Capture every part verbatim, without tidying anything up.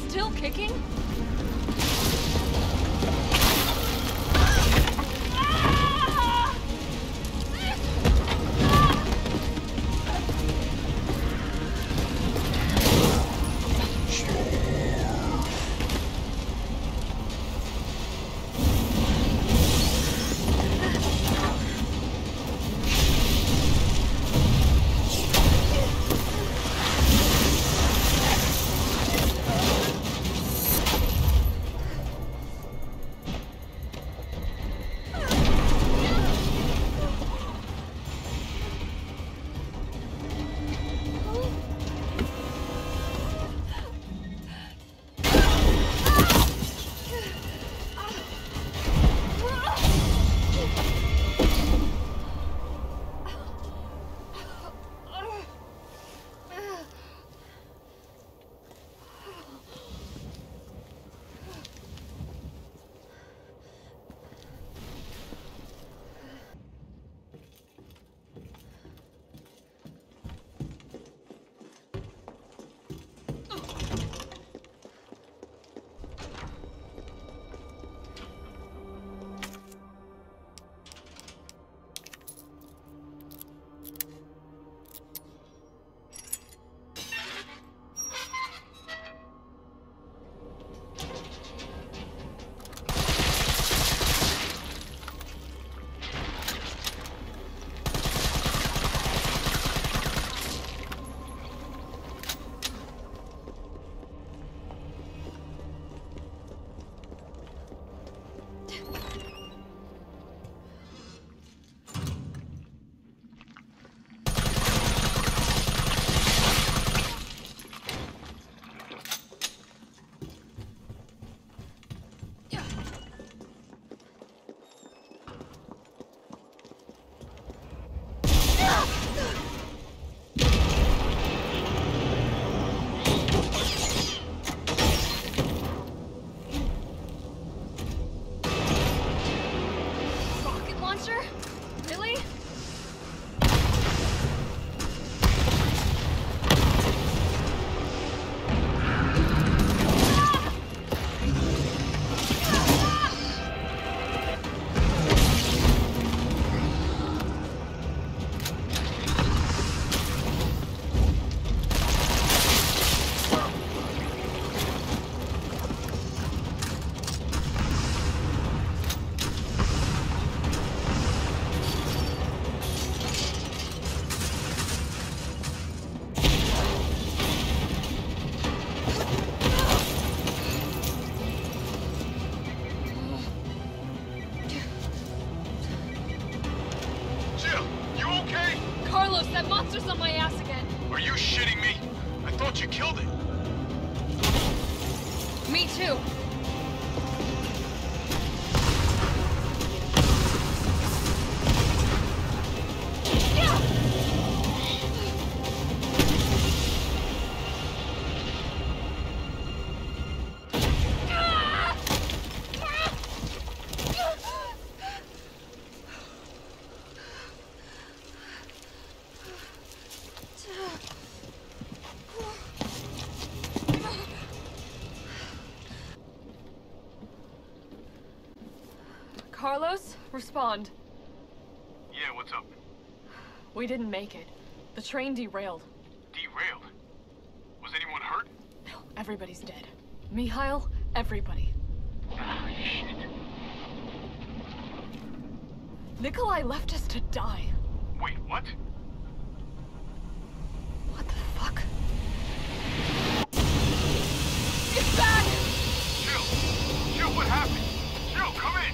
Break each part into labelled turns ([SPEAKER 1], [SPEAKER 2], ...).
[SPEAKER 1] still kicking?
[SPEAKER 2] That monster's on my ass again.
[SPEAKER 3] Are you shitting me? I thought you killed it.
[SPEAKER 2] Me too.
[SPEAKER 1] Carlos, respond.
[SPEAKER 3] Yeah, what's up?
[SPEAKER 1] We didn't make it. The train derailed.
[SPEAKER 3] Derailed? Was anyone hurt?
[SPEAKER 1] No, everybody's dead. Mikhail, everybody.
[SPEAKER 3] Ah, shit.
[SPEAKER 1] Nikolai left us to die.
[SPEAKER 3] Wait, what?
[SPEAKER 1] What the fuck?
[SPEAKER 2] It's back!
[SPEAKER 3] Jill! Jill, what happened? Jill, come in!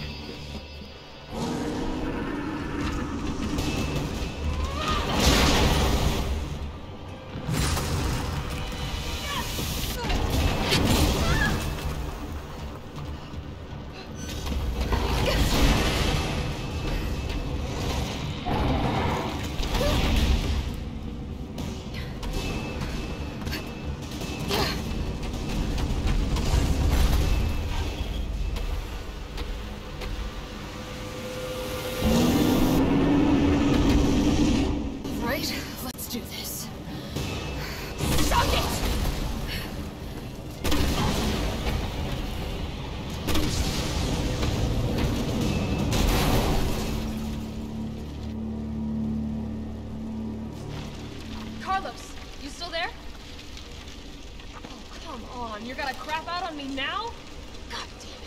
[SPEAKER 2] Ah! on, you're gonna crap out on me now?
[SPEAKER 1] God damn